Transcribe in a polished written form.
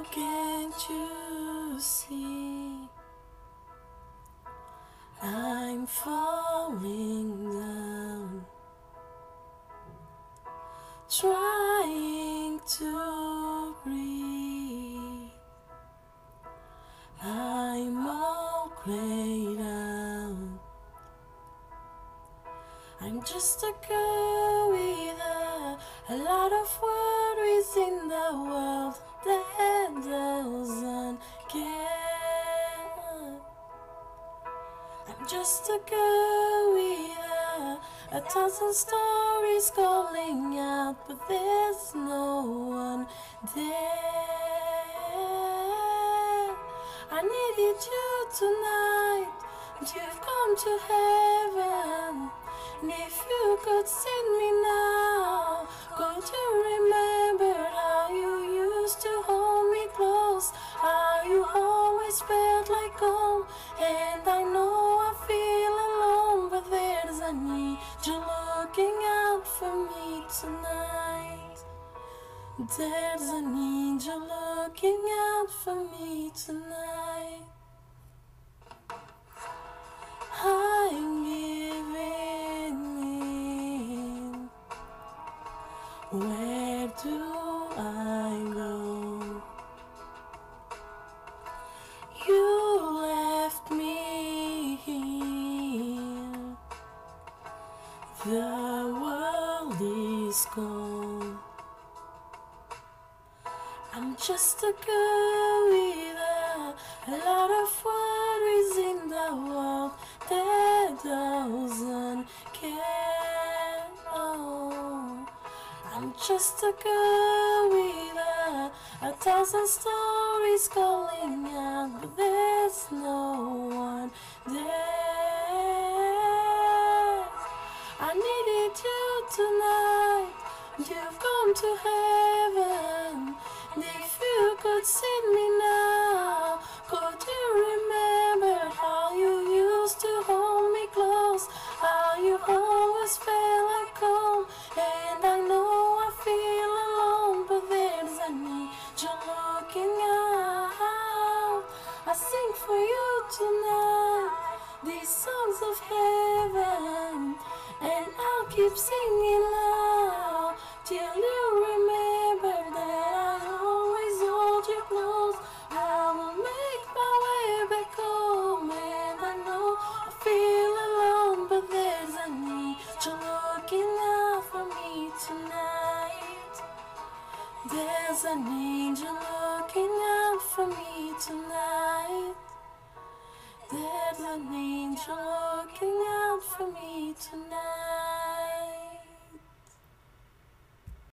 Can't you see I'm falling down, trying to breathe. I'm all grayed out. I'm just a girl with a lot of worries in the world that doesn't care. I'm just a girl with a thousand stories calling out, but there's no one there. I needed you tonight, and you've come to heaven. And if you could see me now, could you remember how you used to hold me close? How you always felt like home. And I know I feel alone, but there's an angel looking out for me tonight. There's an angel looking out for me tonight. I'm giving in. Where do I go? You left me here. The world is gone. I'm just a girl with a lot of worries in the world that doesn't care. Oh, I'm just a girl with a thousand stories calling out, but there's no one there. I needed you tonight, and you've come to heaven. And if you could see me now, could you remember how you used to hold me close? How you always felt like home. And I know I feel alone, but there's an angel looking out. I sing for you tonight these songs of heaven, and I'll keep singing loud till you remember that I always hold you close. I will make my way back home, and I know I feel alone, but there's an angel looking out for me tonight. There's an angel looking out for me tonight. There's an angel looking out for me tonight.